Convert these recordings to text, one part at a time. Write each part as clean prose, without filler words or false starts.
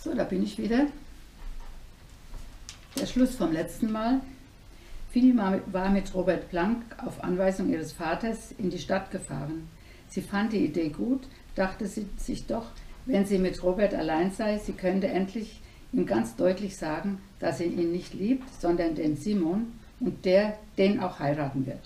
So, da bin ich wieder. Der Schluss vom letzten Mal. Fini war mit Robert Blanc auf Anweisung ihres Vaters in die Stadt gefahren. Sie fand die Idee gut, dachte sie sich doch, wenn sie mit Robert allein sei, sie könnte endlich ihm ganz deutlich sagen, dass sie ihn nicht liebt, sondern den Simon und der den auch heiraten wird.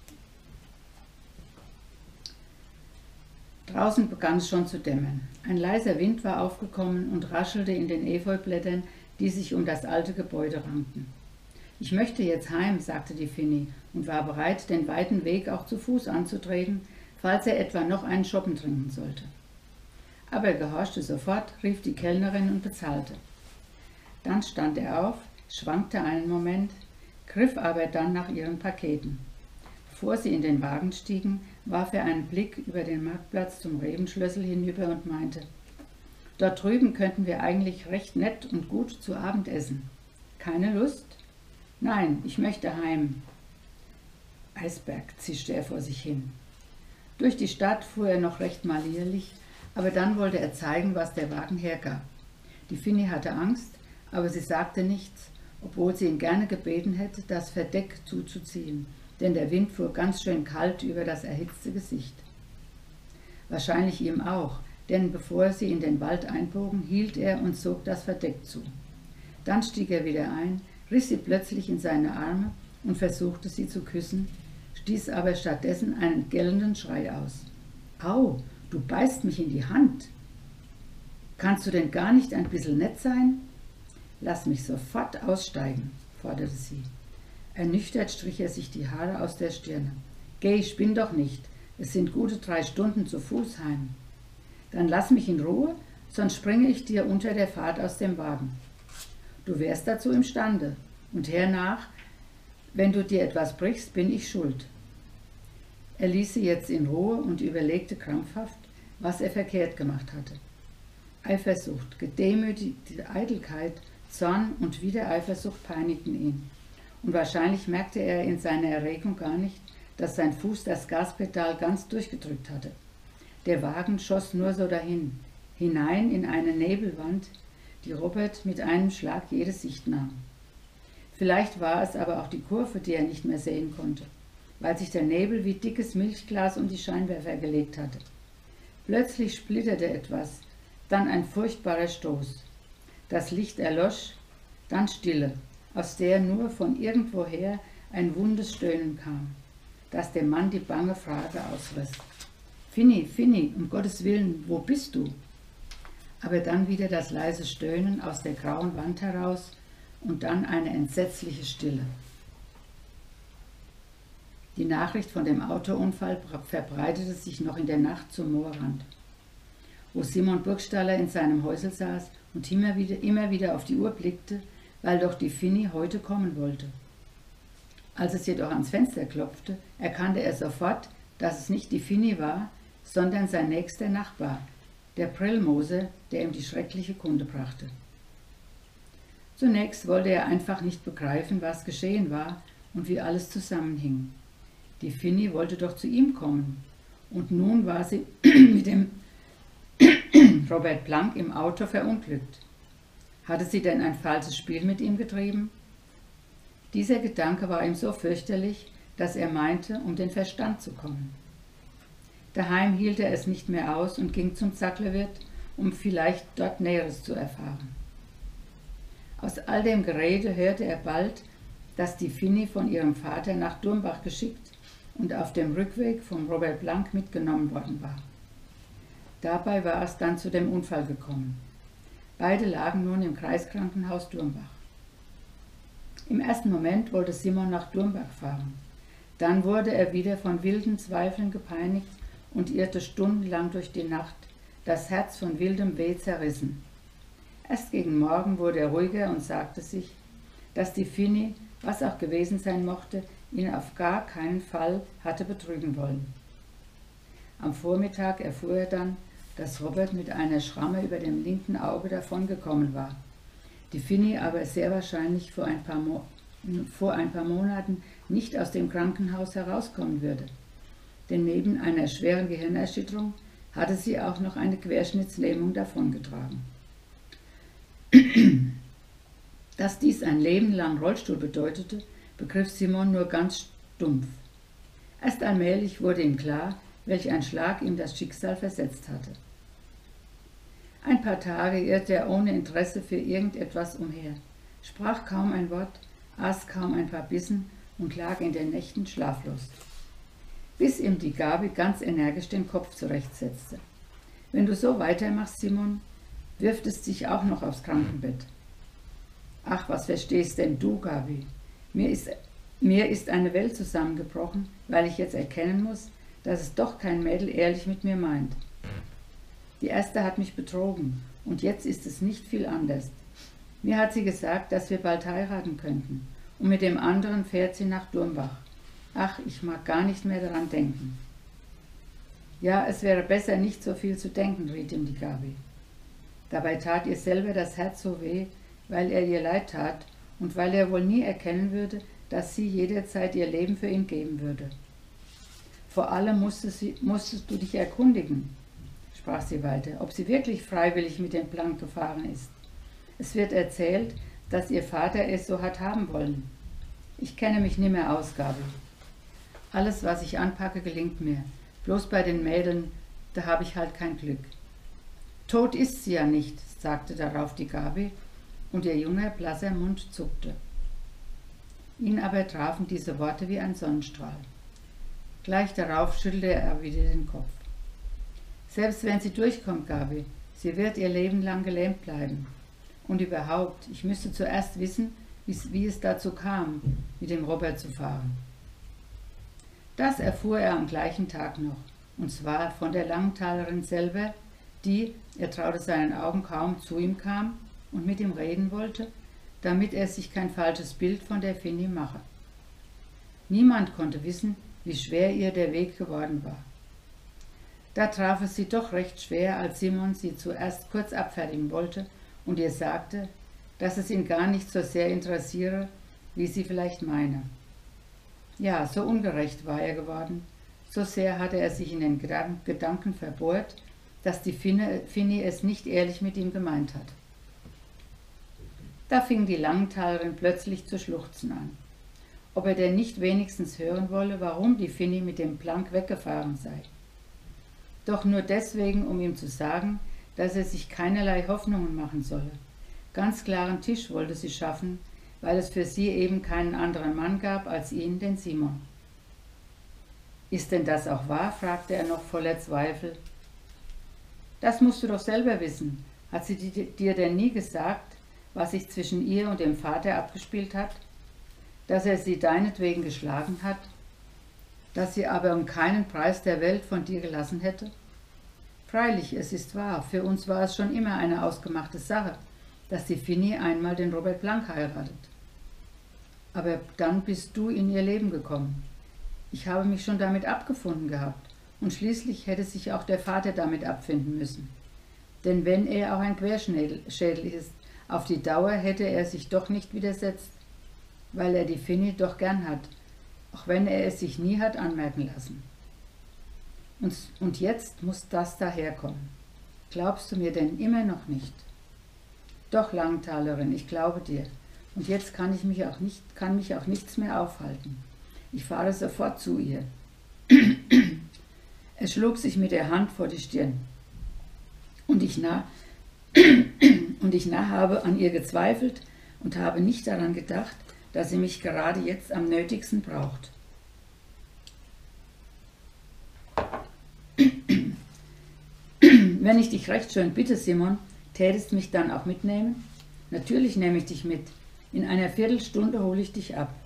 Draußen begann es schon zu dämmern. Ein leiser Wind war aufgekommen und raschelte in den Efeublättern, die sich um das alte Gebäude rankten. »Ich möchte jetzt heim«, sagte die Fini und war bereit, den weiten Weg auch zu Fuß anzutreten, falls er etwa noch einen Schoppen trinken sollte. Aber er gehorchte sofort, rief die Kellnerin und bezahlte. Dann stand er auf, schwankte einen Moment, griff aber dann nach ihren Paketen. Bevor sie in den Wagen stiegen, warf er einen Blick über den Marktplatz zum Rebenschlössel hinüber und meinte, »Dort drüben könnten wir eigentlich recht nett und gut zu Abend essen. Keine Lust?« »Nein, ich möchte heim.« »Eisberg«, zischte er vor sich hin. Durch die Stadt fuhr er noch recht manierlich, aber dann wollte er zeigen, was der Wagen hergab. Die Fini hatte Angst, aber sie sagte nichts, obwohl sie ihn gerne gebeten hätte, das Verdeck zuzuziehen, denn der Wind fuhr ganz schön kalt über das erhitzte Gesicht. Wahrscheinlich ihm auch, denn bevor sie in den Wald einbogen, hielt er und zog das Verdeck zu. Dann stieg er wieder ein, riss sie plötzlich in seine Arme und versuchte sie zu küssen, stieß aber stattdessen einen gellenden Schrei aus. »Au, du beißt mich in die Hand! Kannst du denn gar nicht ein bisschen nett sein?« »Lass mich sofort aussteigen«, forderte sie. Ernüchtert strich er sich die Haare aus der Stirne. »Geh, spinn doch nicht, es sind gute 3 Stunden zu Fuß heim.« »Dann lass mich in Ruhe, sonst springe ich dir unter der Fahrt aus dem Wagen. Du wärst dazu imstande, und hernach, wenn du dir etwas brichst, bin ich schuld.« Er ließ sie jetzt in Ruhe und überlegte krampfhaft, was er verkehrt gemacht hatte. Eifersucht, gedemütigte Eitelkeit, Zorn und wieder Eifersucht peinigten ihn. Und wahrscheinlich merkte er in seiner Erregung gar nicht, dass sein Fuß das Gaspedal ganz durchgedrückt hatte. Der Wagen schoss nur so dahin, hinein in eine Nebelwand, die Robert mit einem Schlag jede Sicht nahm. Vielleicht war es aber auch die Kurve, die er nicht mehr sehen konnte, weil sich der Nebel wie dickes Milchglas um die Scheinwerfer gelegt hatte. Plötzlich splitterte etwas, dann ein furchtbarer Stoß. Das Licht erlosch, dann Stille, aus der nur von irgendwoher ein wundes Stöhnen kam, das dem Mann die bange Frage ausriss. »Fini, Fini, um Gottes Willen, wo bist du?« Aber dann wieder das leise Stöhnen aus der grauen Wand heraus und dann eine entsetzliche Stille. Die Nachricht von dem Autounfall verbreitete sich noch in der Nacht zum Moorrand, wo Simon Burgstaller in seinem Häusel saß und immer wieder auf die Uhr blickte, weil doch die Fini heute kommen wollte. Als es jedoch ans Fenster klopfte, erkannte er sofort, dass es nicht die Fini war, sondern sein nächster Nachbar, der Prellmoser, der ihm die schreckliche Kunde brachte. Zunächst wollte er einfach nicht begreifen, was geschehen war und wie alles zusammenhing. Die Fini wollte doch zu ihm kommen, und nun war sie mit dem Robert Blanc im Auto verunglückt. Hatte sie denn ein falsches Spiel mit ihm getrieben? Dieser Gedanke war ihm so fürchterlich, dass er meinte, um den Verstand zu kommen. Daheim hielt er es nicht mehr aus und ging zum Sattlerwirt, um vielleicht dort Näheres zu erfahren. Aus all dem Gerede hörte er bald, dass die Fini von ihrem Vater nach Durmbach geschickt und auf dem Rückweg von Robert Blanc mitgenommen worden war. Dabei war es dann zu dem Unfall gekommen. Beide lagen nun im Kreiskrankenhaus Durmbach. Im ersten Moment wollte Simon nach Durmbach fahren. Dann wurde er wieder von wilden Zweifeln gepeinigt und irrte stundenlang durch die Nacht, das Herz von wildem Weh zerrissen. Erst gegen Morgen wurde er ruhiger und sagte sich, dass die Fini, was auch gewesen sein mochte, ihn auf gar keinen Fall hatte betrügen wollen. Am Vormittag erfuhr er dann, dass Robert mit einer Schramme über dem linken Auge davongekommen war, die Fini aber sehr wahrscheinlich vor ein paar Monaten nicht aus dem Krankenhaus herauskommen würde. Denn neben einer schweren Gehirnerschütterung hatte sie auch noch eine Querschnittslähmung davongetragen. Dass dies ein Leben lang Rollstuhl bedeutete, begriff Simon nur ganz stumpf. Erst allmählich wurde ihm klar, welch ein Schlag ihm das Schicksal versetzt hatte. Ein paar Tage irrte er ohne Interesse für irgendetwas umher, sprach kaum ein Wort, aß kaum ein paar Bissen und lag in den Nächten schlaflos, bis ihm die Gabi ganz energisch den Kopf zurechtsetzte. »Wenn du so weitermachst, Simon, wirft es dich auch noch aufs Krankenbett.« »Ach, was verstehst denn du, Gabi? Mir ist eine Welt zusammengebrochen, weil ich jetzt erkennen muss, dass es doch kein Mädel ehrlich mit mir meint. Die erste hat mich betrogen und jetzt ist es nicht viel anders. Mir hat sie gesagt, dass wir bald heiraten könnten und mit dem anderen fährt sie nach Durmbach. Ach, ich mag gar nicht mehr daran denken.« »Ja, es wäre besser, nicht so viel zu denken«, riet ihm die Gabi. Dabei tat ihr selber das Herz so weh, weil er ihr leid tat und weil er wohl nie erkennen würde, dass sie jederzeit ihr Leben für ihn geben würde. »Vor allem musstest du dich erkundigen«, sprach sie weiter, »ob sie wirklich freiwillig mit dem Planck gefahren ist. Es wird erzählt, dass ihr Vater es so hat haben wollen. Ich kenne mich nimmer aus, Gabi. Alles, was ich anpacke, gelingt mir. Bloß bei den Mädeln, da habe ich halt kein Glück.« »Tot ist sie ja nicht«, sagte darauf die Gabi, und ihr junger, blasser Mund zuckte. Ihn aber trafen diese Worte wie ein Sonnenstrahl. Gleich darauf schüttelte er wieder den Kopf. »Selbst wenn sie durchkommt, Gabi, sie wird ihr Leben lang gelähmt bleiben. Und überhaupt, ich müsste zuerst wissen, wie es dazu kam, mit dem Robert zu fahren.« Das erfuhr er am gleichen Tag noch, und zwar von der Langentalerin selber, die, er traute seinen Augen kaum, zu ihm kam und mit ihm reden wollte, damit er sich kein falsches Bild von der Finny mache. Niemand konnte wissen, wie schwer ihr der Weg geworden war. Da traf es sie doch recht schwer, als Simon sie zuerst kurz abfertigen wollte und ihr sagte, dass es ihn gar nicht so sehr interessiere, wie sie vielleicht meine. Ja, so ungerecht war er geworden, so sehr hatte er sich in den Gedanken verbohrt, dass die Finny es nicht ehrlich mit ihm gemeint hat. Da fing die Langentalerin plötzlich zu schluchzen an. Ob er denn nicht wenigstens hören wolle, warum die Finny mit dem Planck weggefahren sei. Doch nur deswegen, um ihm zu sagen, dass er sich keinerlei Hoffnungen machen solle. Ganz klaren Tisch wollte sie schaffen, weil es für sie eben keinen anderen Mann gab als ihn, den Simon. »Ist denn das auch wahr?« fragte er noch voller Zweifel. »Das musst du doch selber wissen. Hat sie dir denn nie gesagt, was sich zwischen ihr und dem Vater abgespielt hat? Dass er sie deinetwegen geschlagen hat? Dass sie aber um keinen Preis der Welt von dir gelassen hätte? Freilich, es ist wahr, für uns war es schon immer eine ausgemachte Sache, dass die Finny einmal den Robert Planck heiratet. Aber dann bist du in ihr Leben gekommen. Ich habe mich schon damit abgefunden gehabt, und schließlich hätte sich auch der Vater damit abfinden müssen. Denn wenn er auch ein Querschädel ist, auf die Dauer hätte er sich doch nicht widersetzt, weil er die Finny doch gern hat, auch wenn er es sich nie hat anmerken lassen. Und jetzt muss das daherkommen. Glaubst du mir denn immer noch nicht?« »Doch, Langentalerin, ich glaube dir. Und jetzt kann mich auch nichts mehr aufhalten. Ich fahre sofort zu ihr.« Er schlug sich mit der Hand vor die Stirn. Und ich habe an ihr gezweifelt und habe nicht daran gedacht, dass sie mich gerade jetzt am nötigsten braucht. »Wenn ich dich recht schön bitte, Simon, tätest mich dann auch mitnehmen?« »Natürlich nehme ich dich mit. In einer Viertelstunde hole ich dich ab.«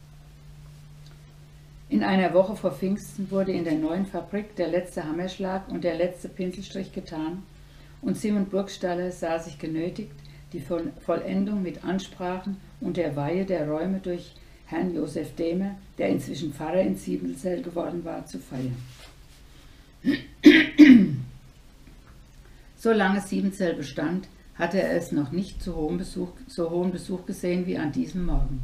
In einer Woche vor Pfingsten wurde in der neuen Fabrik der letzte Hammerschlag und der letzte Pinselstrich getan, und Simon Burgstaller sah sich genötigt, die Vollendung mit Ansprachen und der Weihe der Räume durch Herrn Josef Dehmer, der inzwischen Pfarrer in Siebenzell geworden war, zu feiern. Solange Siebenzell bestand, hatte er es noch nicht so hohen Besuch gesehen wie an diesem Morgen.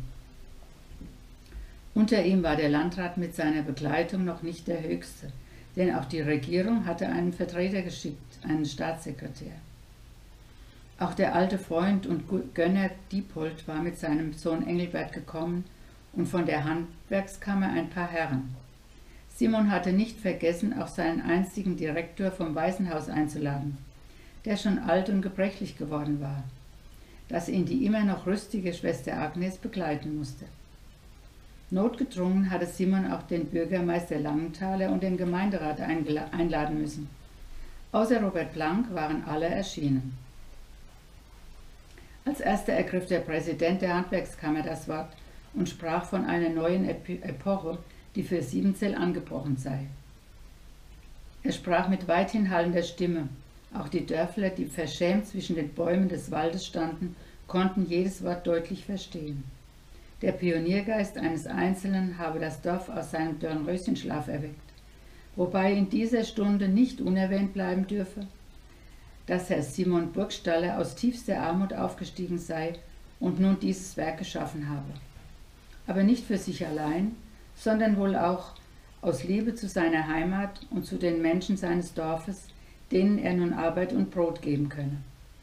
Unter ihm war der Landrat mit seiner Begleitung noch nicht der Höchste, denn auch die Regierung hatte einen Vertreter geschickt, einen Staatssekretär. Auch der alte Freund und Gönner Diepold war mit seinem Sohn Engelbert gekommen und von der Handwerkskammer ein paar Herren. Simon hatte nicht vergessen, auch seinen einzigen Direktor vom Waisenhaus einzuladen, der schon alt und gebrechlich geworden war, dass ihn die immer noch rüstige Schwester Agnes begleiten musste. Notgedrungen hatte Simon auch den Bürgermeister Langenthaler und den Gemeinderat einladen müssen. Außer Robert Blank waren alle erschienen. Als erster ergriff der Präsident der Handwerkskammer das Wort und sprach von einer neuen Epoche, die für Siebenzell angebrochen sei. Er sprach mit weit hinhallender Stimme. Auch die Dörfler, die verschämt zwischen den Bäumen des Waldes standen, konnten jedes Wort deutlich verstehen. Der Pioniergeist eines Einzelnen habe das Dorf aus seinem Dornröschenschlaf erweckt, wobei in dieser Stunde nicht unerwähnt bleiben dürfe, dass Herr Simon Burgstaller aus tiefster Armut aufgestiegen sei und nun dieses Werk geschaffen habe. Aber nicht für sich allein, sondern wohl auch aus Liebe zu seiner Heimat und zu den Menschen seines Dorfes, denen er nun Arbeit und Brot geben könne.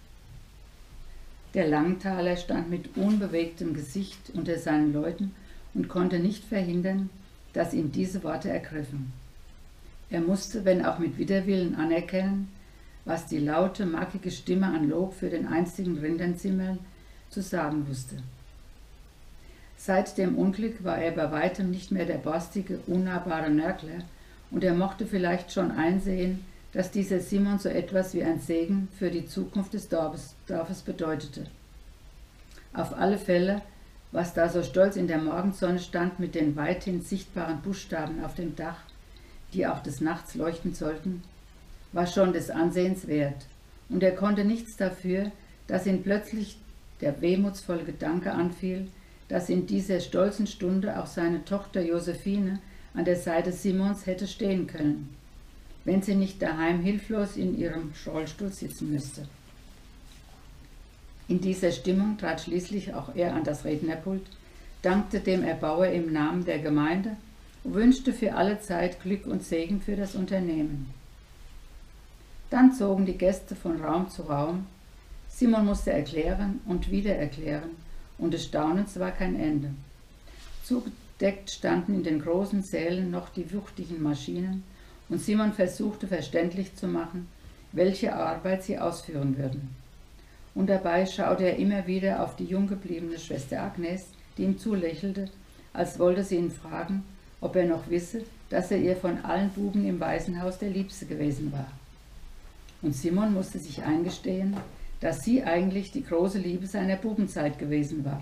Der Langenthaler stand mit unbewegtem Gesicht unter seinen Leuten und konnte nicht verhindern, dass ihn diese Worte ergriffen. Er musste, wenn auch mit Widerwillen, anerkennen, was die laute, markige Stimme an Lob für den einstigen Rinderzimmern zu sagen wusste. Seit dem Unglück war er bei weitem nicht mehr der borstige, unnahbare Nörgler, und er mochte vielleicht schon einsehen, dass dieser Simon so etwas wie ein Segen für die Zukunft des Dorfes bedeutete. Auf alle Fälle, was da so stolz in der Morgensonne stand mit den weithin sichtbaren Buchstaben auf dem Dach, die auch des Nachts leuchten sollten, war schon des Ansehens wert, und er konnte nichts dafür, dass ihn plötzlich der wehmutsvolle Gedanke anfiel, dass in dieser stolzen Stunde auch seine Tochter Josephine an der Seite Simons hätte stehen können, wenn sie nicht daheim hilflos in ihrem Rollstuhl sitzen müsste. In dieser Stimmung trat schließlich auch er an das Rednerpult, dankte dem Erbauer im Namen der Gemeinde und wünschte für alle Zeit Glück und Segen für das Unternehmen. Dann zogen die Gäste von Raum zu Raum. Simon musste erklären und wieder erklären, und des Staunens war kein Ende. Zugedeckt standen in den großen Sälen noch die wuchtigen Maschinen, und Simon versuchte verständlich zu machen, welche Arbeit sie ausführen würden. Und dabei schaute er immer wieder auf die jung gebliebene Schwester Agnes, die ihm zulächelte, als wollte sie ihn fragen, ob er noch wisse, dass er ihr von allen Buben im Waisenhaus der Liebste gewesen war. Und Simon musste sich eingestehen, dass sie eigentlich die große Liebe seiner Bubenzeit gewesen war.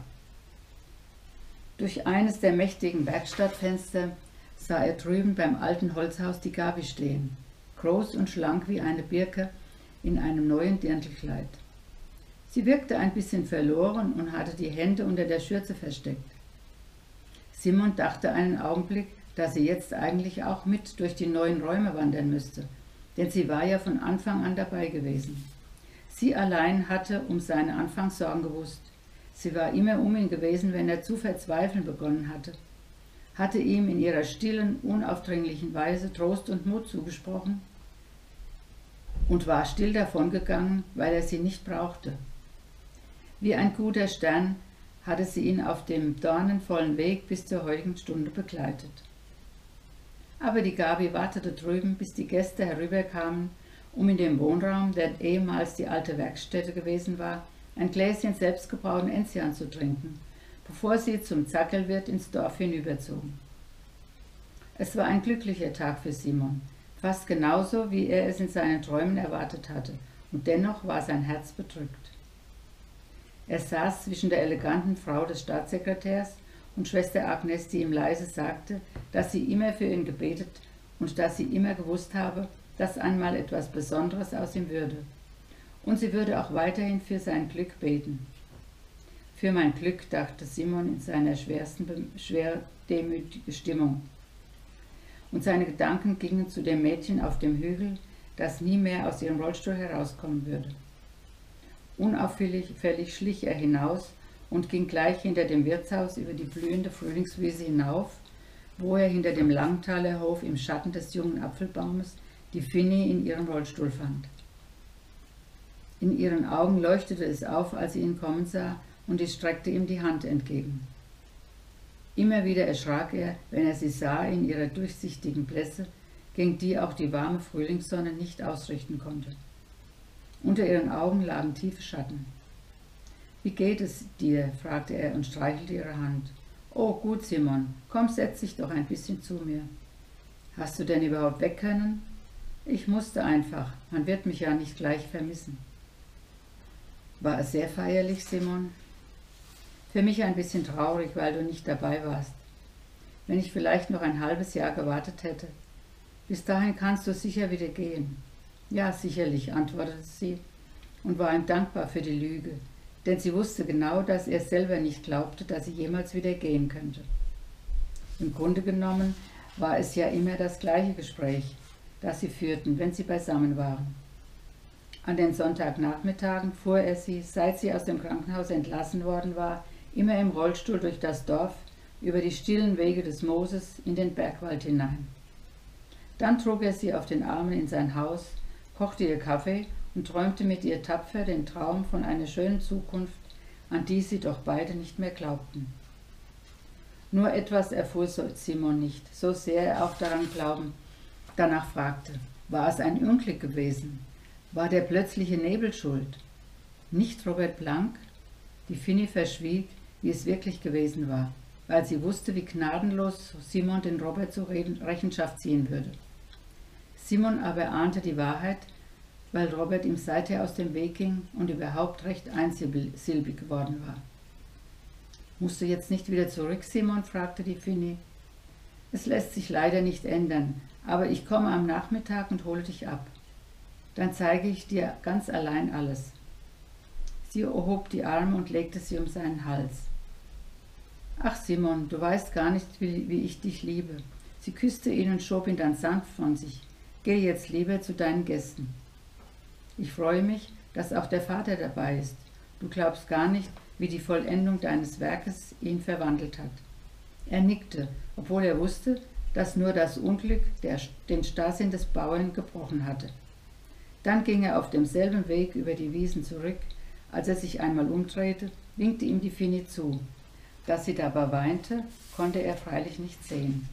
Durch eines der mächtigen Werkstattfenster sah er drüben beim alten Holzhaus die Gabi stehen, groß und schlank wie eine Birke in einem neuen Dirndlkleid. Sie wirkte ein bisschen verloren und hatte die Hände unter der Schürze versteckt. Simon dachte einen Augenblick, dass sie jetzt eigentlich auch mit durch die neuen Räume wandern müsste, denn sie war ja von Anfang an dabei gewesen. Sie allein hatte um seine Anfangssorgen gewusst. Sie war immer um ihn gewesen, wenn er zu verzweifeln begonnen hatte ihm in ihrer stillen, unaufdringlichen Weise Trost und Mut zugesprochen und war still davongegangen, weil er sie nicht brauchte. Wie ein guter Stern hatte sie ihn auf dem dornenvollen Weg bis zur heutigen Stunde begleitet. Aber die Gabi wartete drüben, bis die Gäste herüberkamen, um in dem Wohnraum, der ehemals die alte Werkstätte gewesen war, ein Gläschen selbstgebrauten Enzian zu trinken, bevor sie zum Zackelwirt ins Dorf hinüberzogen. Es war ein glücklicher Tag für Simon, fast genauso, wie er es in seinen Träumen erwartet hatte, und dennoch war sein Herz bedrückt. Er saß zwischen der eleganten Frau des Staatssekretärs und Schwester Agnes, die ihm leise sagte, dass sie immer für ihn gebetet und dass sie immer gewusst habe, dass einmal etwas Besonderes aus ihm würde. Und sie würde auch weiterhin für sein Glück beten. Für mein Glück, dachte Simon in seiner schwer demütigen Stimmung. Und seine Gedanken gingen zu dem Mädchen auf dem Hügel, das nie mehr aus ihrem Rollstuhl herauskommen würde. Unauffällig schlich er hinaus und ging gleich hinter dem Wirtshaus über die blühende Frühlingswiese hinauf, wo er hinter dem Langenthaler Hof im Schatten des jungen Apfelbaumes die Finny in ihrem Rollstuhl fand. In ihren Augen leuchtete es auf, als sie ihn kommen sah, und sie streckte ihm die Hand entgegen. Immer wieder erschrak er, wenn er sie sah in ihrer durchsichtigen Blässe, gegen die auch die warme Frühlingssonne nicht ausrichten konnte. Unter ihren Augen lagen tiefe Schatten. »Wie geht es dir?« fragte er und streichelte ihre Hand. »Oh, gut, Simon, komm, setz dich doch ein bisschen zu mir.« »Hast du denn überhaupt weg können?« »Ich musste einfach, man wird mich ja nicht gleich vermissen.« »War es sehr feierlich, Simon?« »Für mich ein bisschen traurig, weil du nicht dabei warst. Wenn ich vielleicht noch ein halbes Jahr gewartet hätte. Bis dahin kannst du sicher wieder gehen.« »Ja, sicherlich«, antwortete sie und war ihm dankbar für die Lüge, denn sie wusste genau, dass er selber nicht glaubte, dass sie jemals wieder gehen könnte. Im Grunde genommen war es ja immer das gleiche Gespräch, das sie führten, wenn sie beisammen waren. An den Sonntagnachmittagen fuhr er sie, seit sie aus dem Krankenhaus entlassen worden war, immer im Rollstuhl durch das Dorf, über die stillen Wege des Mooses in den Bergwald hinein. Dann trug er sie auf den Armen in sein Haus, kochte ihr Kaffee und träumte mit ihr tapfer den Traum von einer schönen Zukunft, an die sie doch beide nicht mehr glaubten. Nur etwas erfuhr Simon nicht, so sehr er auch daran danach fragte. War es ein Unglück gewesen? War der plötzliche Nebel schuld? Nicht Robert Blank? Die Finny verschwieg, wie es wirklich gewesen war, weil sie wusste, wie gnadenlos Simon den Robert zur Rechenschaft ziehen würde. Simon aber ahnte die Wahrheit, weil Robert ihm seither aus dem Weg ging und überhaupt recht einsilbig geworden war. »Musst du jetzt nicht wieder zurück, Simon?« fragte die Finny. »Es lässt sich leider nicht ändern, aber ich komme am Nachmittag und hole dich ab. Dann zeige ich dir ganz allein alles.« Sie erhob die Arme und legte sie um seinen Hals. »Ach Simon, du weißt gar nicht, wie ich dich liebe.« Sie küsste ihn und schob ihn dann sanft von sich. »Geh jetzt lieber zu deinen Gästen. Ich freue mich, dass auch der Vater dabei ist. Du glaubst gar nicht, wie die Vollendung deines Werkes ihn verwandelt hat.« Er nickte, obwohl er wusste, dass nur das Unglück den Starrsinn des Bauern gebrochen hatte. Dann ging er auf demselben Weg über die Wiesen zurück. Als er sich einmal umdrehte, winkte ihm die Finny zu. Dass sie dabei weinte, konnte er freilich nicht sehen.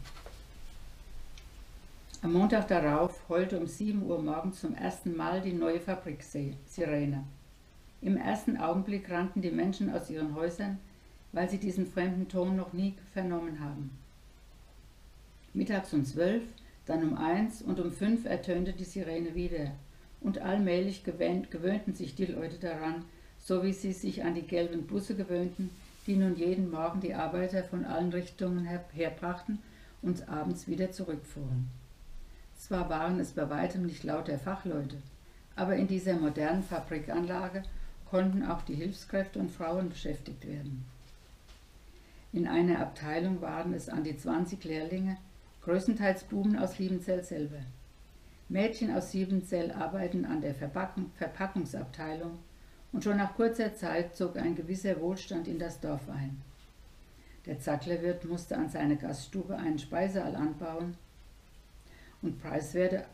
Am Montag darauf heulte um 7 Uhr morgens zum ersten Mal die neue Fabriksirene. Im ersten Augenblick rannten die Menschen aus ihren Häusern, weil sie diesen fremden Ton noch nie vernommen haben. Mittags um 12, dann um 1 und um 5 ertönte die Sirene wieder, und allmählich gewöhnten sich die Leute daran, so wie sie sich an die gelben Busse gewöhnten, die nun jeden Morgen die Arbeiter von allen Richtungen herbrachten und abends wieder zurückfuhren. Zwar waren es bei weitem nicht lauter Fachleute, aber in dieser modernen Fabrikanlage konnten auch die Hilfskräfte und Frauen beschäftigt werden. In einer Abteilung waren es an die 20 Lehrlinge, größtenteils Buben aus Liebenzell selber. Mädchen aus Liebenzell arbeiten an der Verpackungsabteilung, und schon nach kurzer Zeit zog ein gewisser Wohlstand in das Dorf ein. Der Zacklerwirt musste an seiner Gaststube einen Speisesaal anbauen und preiswerte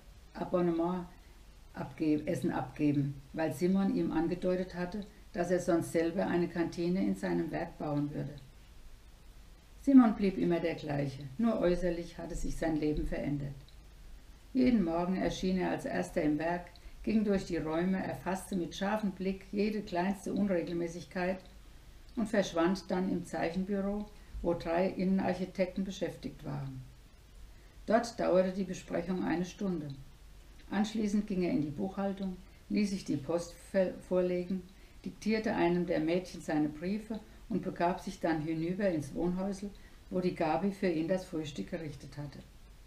Essen abgeben, weil Simon ihm angedeutet hatte, dass er sonst selber eine Kantine in seinem Werk bauen würde. Simon blieb immer der gleiche, nur äußerlich hatte sich sein Leben verändert. Jeden Morgen erschien er als Erster im Werk, ging durch die Räume, erfasste mit scharfem Blick jede kleinste Unregelmäßigkeit und verschwand dann im Zeichenbüro, wo 3 Innenarchitekten beschäftigt waren. Dort dauerte die Besprechung eine Stunde. Anschließend ging er in die Buchhaltung, ließ sich die Post vorlegen, diktierte einem der Mädchen seine Briefe und begab sich dann hinüber ins Wohnhäusel, wo die Gabi für ihn das Frühstück gerichtet hatte.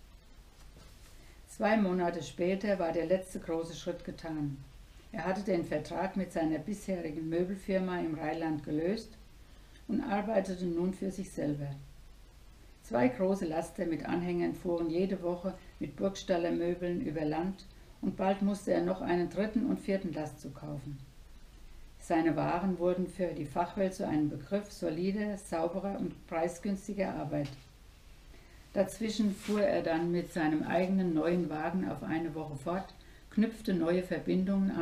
2 Monate später war der letzte große Schritt getan. Er hatte den Vertrag mit seiner bisherigen Möbelfirma im Rheinland gelöst und arbeitete nun für sich selber. 2 große Laster mit Anhängern fuhren jede Woche mit Burgstaller Möbeln über Land und bald musste er noch einen 3. und 4. Lastzug kaufen. Seine Waren wurden für die Fachwelt zu einem Begriff solider, sauberer und preisgünstiger Arbeit. Dazwischen fuhr er dann mit seinem eigenen neuen Wagen auf eine Woche fort, knüpfte neue Verbindungen an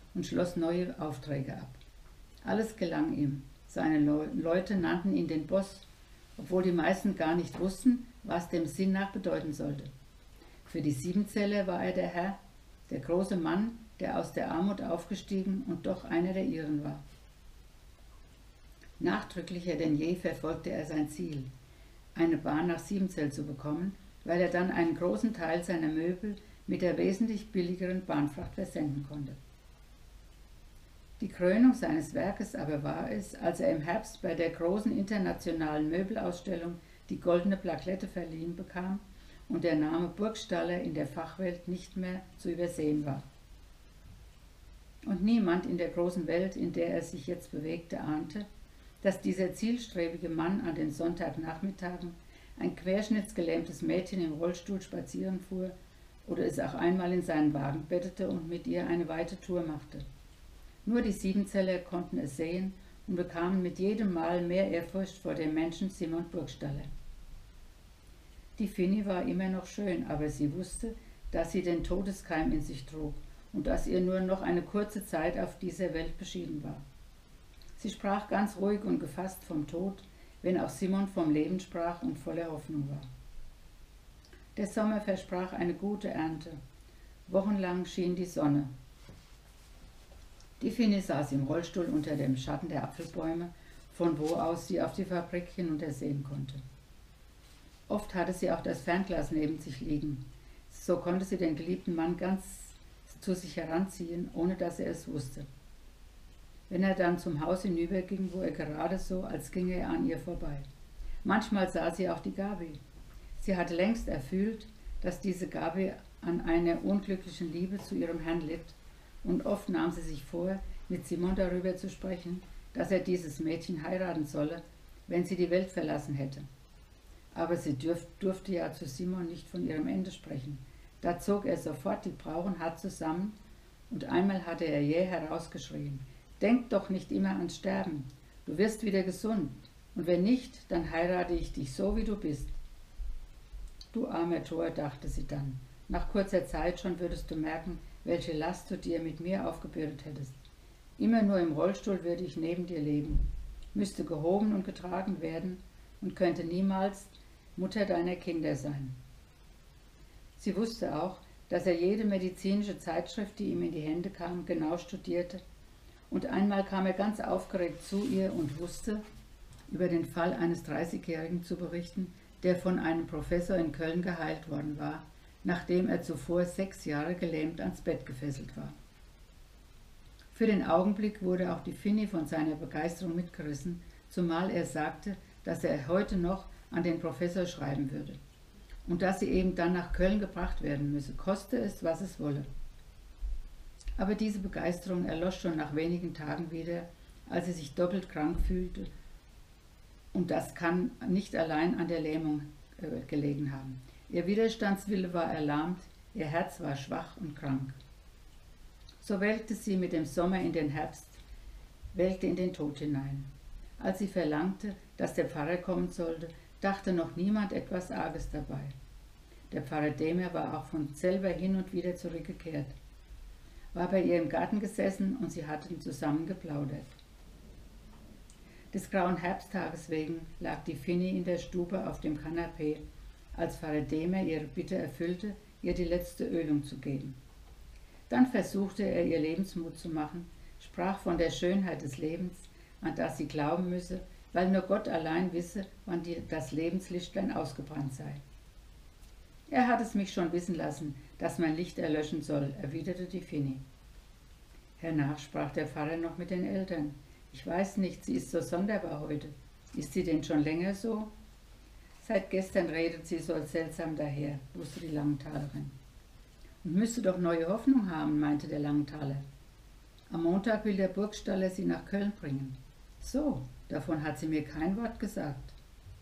und schloss neue Aufträge ab. Alles gelang ihm. Seine Leute nannten ihn den Boss, obwohl die meisten gar nicht wussten, was dem Sinn nach bedeuten sollte. Für die Siebenzeller war er der Herr, der große Mann, der aus der Armut aufgestiegen und doch einer der ihren war. Nachdrücklicher denn je verfolgte er sein Ziel, eine Bahn nach Siebenzell zu bekommen, weil er dann einen großen Teil seiner Möbel mit der wesentlich billigeren Bahnfracht versenden konnte. Die Krönung seines Werkes aber war es, als er im Herbst bei der großen internationalen Möbelausstellung die goldene Plakette verliehen bekam und der Name Burgstaller in der Fachwelt nicht mehr zu übersehen war. Und niemand in der großen Welt, in der er sich jetzt bewegte, ahnte, dass dieser zielstrebige Mann an den Sonntagnachmittagen ein querschnittsgelähmtes Mädchen im Rollstuhl spazieren fuhr oder es auch einmal in seinen Wagen bettete und mit ihr eine weite Tour machte. Nur die Siebenzeller konnten es sehen und bekamen mit jedem Mal mehr Ehrfurcht vor dem Menschen Simon Burgstaller. Die Finny war immer noch schön, aber sie wusste, dass sie den Todeskeim in sich trug und dass ihr nur noch eine kurze Zeit auf dieser Welt beschieden war. Sie sprach ganz ruhig und gefasst vom Tod, wenn auch Simon vom Leben sprach und voller Hoffnung war. Der Sommer versprach eine gute Ernte. Wochenlang schien die Sonne. Die Finny saß im Rollstuhl unter dem Schatten der Apfelbäume, von wo aus sie auf die Fabrik hinuntersehen konnte. Oft hatte sie auch das Fernglas neben sich liegen. So konnte sie den geliebten Mann ganz zu sich heranziehen, ohne dass er es wusste. Wenn er dann zum Haus hinüberging, wo er gerade so, als ginge er an ihr vorbei. Manchmal sah sie auch die Gabi. Sie hatte längst erfüllt, dass diese Gabi an einer unglücklichen Liebe zu ihrem Herrn litt, und oft nahm sie sich vor, mit Simon darüber zu sprechen, dass er dieses Mädchen heiraten solle, wenn sie die Welt verlassen hätte. Aber sie durfte ja zu Simon nicht von ihrem Ende sprechen. Da zog er sofort die Brauchen hart zusammen, und einmal hatte er jäh herausgeschrien: »Denk doch nicht immer ans Sterben, du wirst wieder gesund, und wenn nicht, dann heirate ich dich so, wie du bist.« »Du armer Tor«, dachte sie dann, »nach kurzer Zeit schon würdest du merken, welche Last du dir mit mir aufgebürdet hättest. Immer nur im Rollstuhl würde ich neben dir leben, müsste gehoben und getragen werden und könnte niemals Mutter deiner Kinder sein.« Sie wusste auch, dass er jede medizinische Zeitschrift, die ihm in die Hände kam, genau studierte, und einmal kam er ganz aufgeregt zu ihr und wusste, über den Fall eines 30-Jährigen zu berichten, der von einem Professor in Köln geheilt worden war, nachdem er zuvor 6 Jahre gelähmt ans Bett gefesselt war. Für den Augenblick wurde auch die Finny von seiner Begeisterung mitgerissen, zumal er sagte, dass er heute noch an den Professor schreiben würde und dass sie eben dann nach Köln gebracht werden müsse, koste es, was es wolle. Aber diese Begeisterung erlosch schon nach wenigen Tagen wieder, als sie sich doppelt krank fühlte, und das kann nicht allein an der Lähmung gelegen haben. Ihr Widerstandswille war erlahmt, ihr Herz war schwach und krank. So welkte sie mit dem Sommer in den Herbst, welkte in den Tod hinein. Als sie verlangte, dass der Pfarrer kommen sollte, dachte noch niemand etwas Arges dabei. Der Pfarrer Demer war auch von selber hin und wieder zurückgekehrt, war bei ihr im Garten gesessen und sie hatten zusammen geplaudert. Des grauen Herbsttages wegen lag die Finny in der Stube auf dem Kanapee, als Pfarrer Demer ihre Bitte erfüllte, ihr die letzte Ölung zu geben. Dann versuchte er, ihr Lebensmut zu machen, sprach von der Schönheit des Lebens, an das sie glauben müsse, weil nur Gott allein wisse, wann das Lebenslichtlein ausgebrannt sei. »Er hat es mich schon wissen lassen, dass mein Licht erlöschen soll«, erwiderte die Finny. Hernach sprach der Pfarrer noch mit den Eltern. »Ich weiß nicht, sie ist so sonderbar heute. Ist sie denn schon länger so?« »Seit gestern redet sie so seltsam daher«, wusste die Langentalerin. »Und müsste doch neue Hoffnung haben«, meinte der Langenthaler. »Am Montag will der Burgstaller sie nach Köln bringen.« »So, davon hat sie mir kein Wort gesagt.«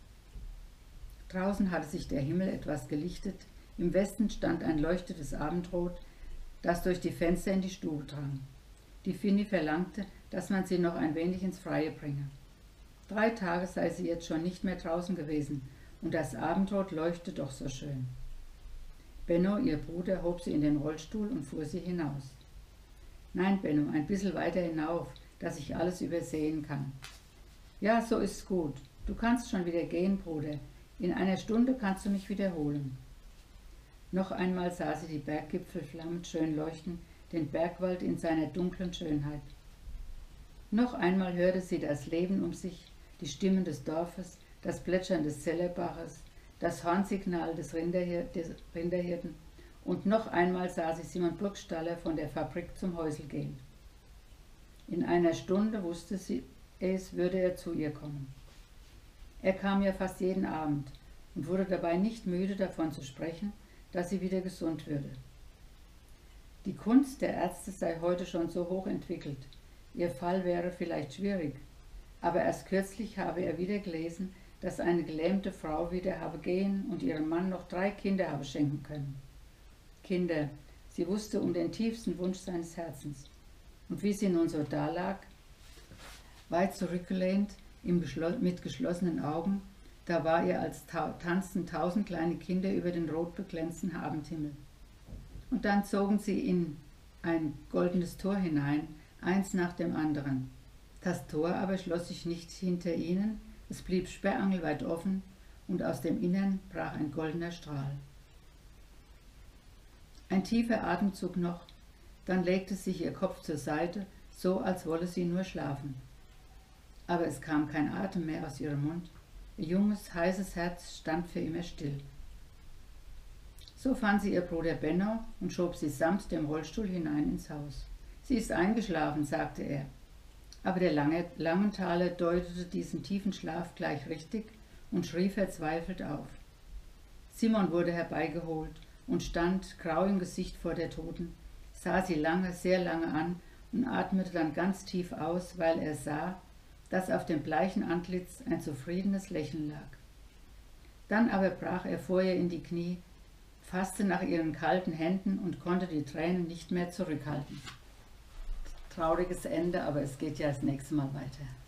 Draußen hatte sich der Himmel etwas gelichtet, im Westen stand ein leuchtendes Abendrot, das durch die Fenster in die Stube drang. Die Finny verlangte, dass man sie noch ein wenig ins Freie bringe. 3 Tage sei sie jetzt schon nicht mehr draußen gewesen, und das Abendrot leuchtete doch so schön. Benno, ihr Bruder, hob sie in den Rollstuhl und fuhr sie hinaus. Nein, Benno, ein bisschen weiter hinauf, dass ich alles übersehen kann. Ja, so ist's gut. Du kannst schon wieder gehen, Bruder. In einer Stunde kannst du mich wiederholen. Noch einmal sah sie die Berggipfel flammend schön leuchten, den Bergwald in seiner dunklen Schönheit. Noch einmal hörte sie das Leben um sich, die Stimmen des Dorfes, das Plätschern des Zellerbaches, das Hornsignal des Rinderhirten, und noch einmal sah sie Simon Burgstaller von der Fabrik zum Häusl gehen. In einer Stunde, wusste sie es, würde er zu ihr kommen. Er kam ja fast jeden Abend und wurde dabei nicht müde, davon zu sprechen, dass sie wieder gesund würde. Die Kunst der Ärzte sei heute schon so hoch entwickelt. Ihr Fall wäre vielleicht schwierig, aber erst kürzlich habe er wieder gelesen, dass eine gelähmte Frau wieder habe gehen und ihrem Mann noch 3 Kinder habe schenken können. Kinder, sie wusste um den tiefsten Wunsch seines Herzens. Und wie sie nun so dalag, weit zurückgelehnt, mit geschlossenen Augen, da war ihr, als tanzten 1000 kleine Kinder über den rot beglänzten Abendhimmel. Und dann zogen sie in ein goldenes Tor hinein, eins nach dem anderen. Das Tor aber schloss sich nicht hinter ihnen, es blieb sperrangelweit offen, und aus dem Innern brach ein goldener Strahl. Ein tiefer Atemzug noch, dann legte sich ihr Kopf zur Seite, so als wolle sie nur schlafen. Aber es kam kein Atem mehr aus ihrem Mund. Ihr junges, heißes Herz stand für immer still. So fand sie ihr Bruder Benno und schob sie samt dem Rollstuhl hinein ins Haus. Sie ist eingeschlafen, sagte er. Aber der Langenthaler deutete diesen tiefen Schlaf gleich richtig und schrie verzweifelt auf. Simon wurde herbeigeholt und stand grau im Gesicht vor der Toten, sah sie lange, sehr lange an und atmete dann ganz tief aus, weil er sah, dass auf dem bleichen Antlitz ein zufriedenes Lächeln lag. Dann aber brach er vor ihr in die Knie, fasste nach ihren kalten Händen und konnte die Tränen nicht mehr zurückhalten. Trauriges Ende, aber es geht ja das nächste Mal weiter.